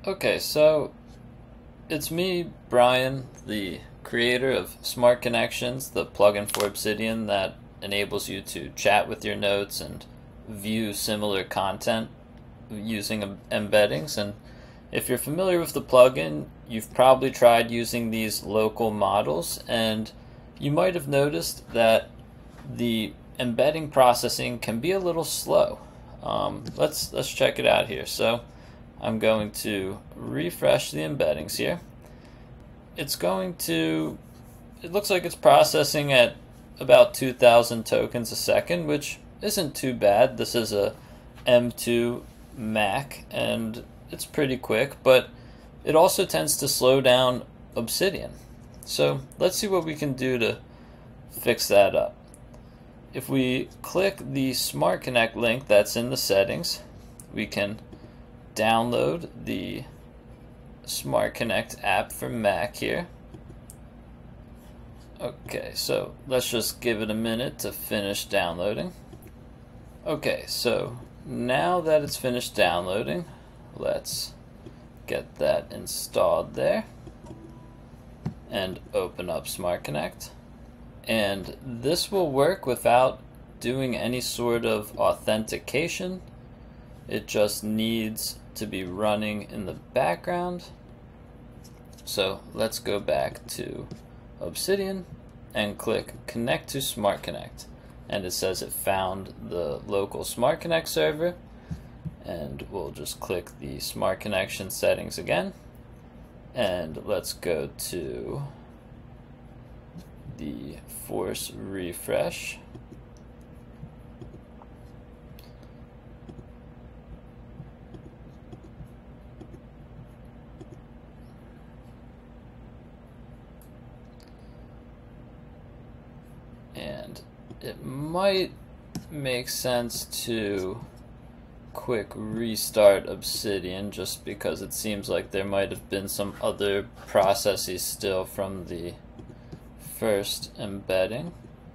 Okay, so it's me, Brian, the creator of Smart Connections, the plugin for Obsidian that enables you to chat with your notes and view similar content using embeddings. And if you're familiar with the plugin, you've probably tried using these local models, and you might have noticed that the embedding processing can be a little slow. Let's check it out here. So I'm going to refresh the embeddings here. It looks like it's processing at about 2,000 tokens a second, which isn't too bad. This is a M2 Mac and it's pretty quick, but it also tends to slow down Obsidian. So let's see what we can do to fix that up. If we click the Smart Connect link that's in the settings, we can download the Smart Connect app for Mac here. Okay, so let's just give it a minute to finish downloading. Okay, so now that it's finished downloading, let's get that installed there and open up Smart Connect. And this will work without doing any sort of authentication. It just needs to be running in the background. So let's go back to Obsidian and click Connect to Smart Connect. And it says it found the local Smart Connect server. And we'll just click the Smart Connection settings again. And let's go to the force refresh. And it might make sense to quick restart Obsidian just because it seems like there might have been some other processes still from the first embedding.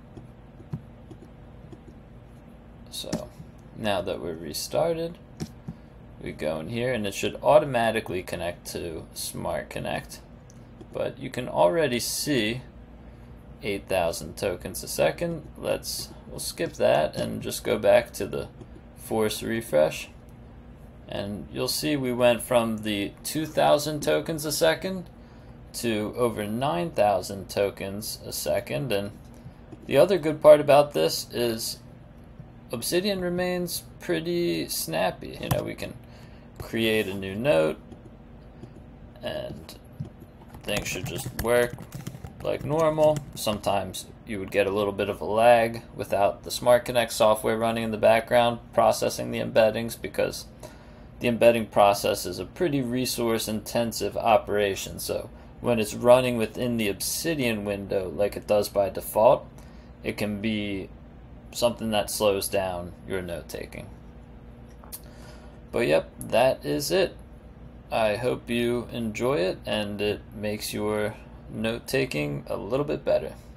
So now that we're restarted, we go in here and it should automatically connect to Smart Connect, but you can already see 8,000 tokens a second. We'll skip that and just go back to the force refresh, and you'll see we went from the 2,000 tokens a second to over 9,000 tokens a second. And the other good part about this is Obsidian remains pretty snappy. You know, we can create a new note and things should just work like normal. Sometimes you would get a little bit of a lag without the Smart Connect software running in the background processing the embeddings, because the embedding process is a pretty resource intensive operation. So when it's running within the Obsidian window like it does by default, it can be something that slows down your note taking. But yep, that is it. I hope you enjoy it and it makes your note taking a little bit better.